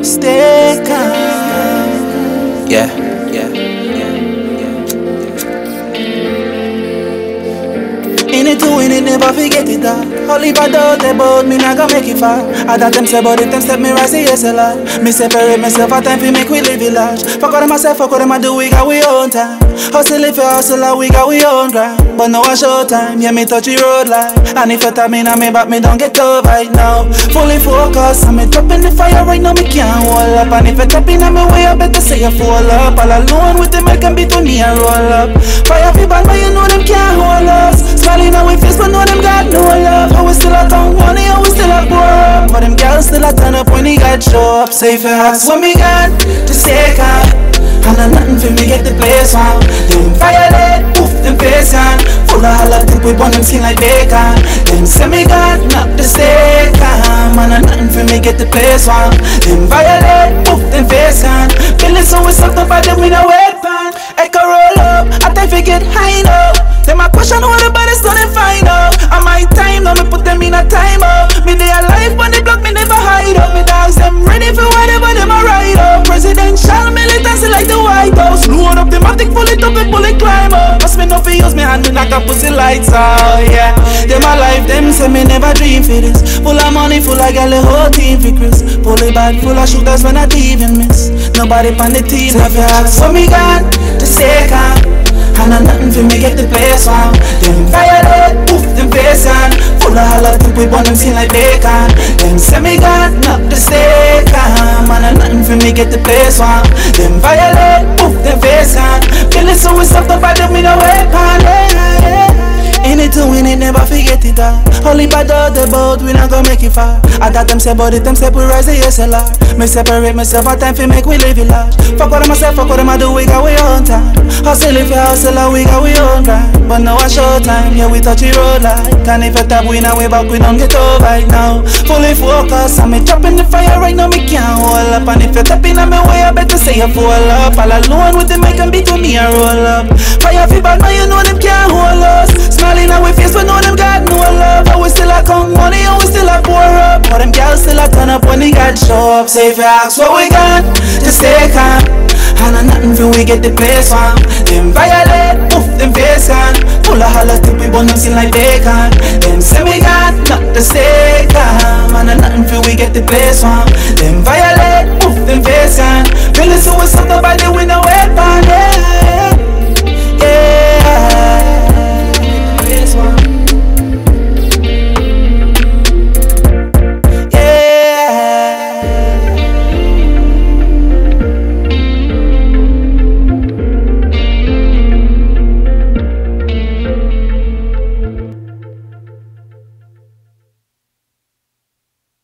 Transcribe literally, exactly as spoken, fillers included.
stay calm. Yeah, yeah, yeah, yeah. In it to win it, never forget it all. Only bad out about me, not gonna make it far. I thought them say about it, them step me rise, yes a lot. Me separate myself, a time for make we live it large. Fuck out of myself, fuck out of my do, we got we own time. Hustle if you hustle, we got we own grind. But now a show time, yeah me touch the road line. And if you tap me now me back, me don't get up right now. Fully focused, and me drop in the fire right now, me can't hold up. And if you tap in my way, I better say you fall up. All alone with them, I can beat on me and roll up. Fire people, but you know them can't hold us. Smiling on we face, but know them got no love. How we still a come money, how we still a grow up. But them girls still a turn up when he got show up. Say if you ask what me got, just say calm. And a nothing for me get the place on. Them violate, poof, them face on. Full of hollow think we burn them skin like bacon. Them say me got not the stay calm. And a nothing for me get the place on. Them violate, poof, them face on. Feeling so we sucked up by them with a wet pan. Echo roll up, I think we get high now. Them a question what the body's done and find out. And my time now me put them in a time out. Me they alive but they block me never hide up. Me dogs them ready for whatever them a ride up. Presidential militancy like the White House. Load up them, I think pull it up and pull it climb up. Must me no fi use me hand, me knock a pussy lights out, yeah. Them alive, them say me never dream for this. Full of money, full of gal, the whole team for Chris. Pull it bad, full of shooters when I even miss. Nobody pan the team, have you asked what me got to say calm. And a nothing for me get the place on. Them violate, poof, them face on. Full of hollow think we burn them skin like bacon. Them say me got not the stay calm. And a nothing for me get the place on. Them violate, poof, them face on. Feeling so we stuffed up by them with a weapon, yeah, yeah. In it to win it, never forget it all. Only bad out the boat, we not gonna make it far. I thought them say about it, them say we rise the S L R. Me separate myself, a time for make we live it large. Fuck what I myself, fuck what I do, we got we own time. Hustle if you hustle, we got we own grind. But now a show time, yeah we touch the road like. And if you tap, we now way back, we don't get over right now. Fully focused, and me drop in the fire right now, me can't hold up. And if you tap in my way, I better say you fall up. All alone with them, I can beat with me and roll up. Fire people, man, you know them can't hold us. Smiling on we face, but know them got no love. How we still a come money, how we still a pour up. But them girls still a turn up when they got show up. Say if you ask what we got, just stay calm. And a nothing for we get the place on. Them violate, poof, them face on. Full of hollow think we burn them skin like bacon. Them say me got not the stay calm. And a nothing for we get the place on. Them violate, poof, them face on. Feeling so we sucked up by the window.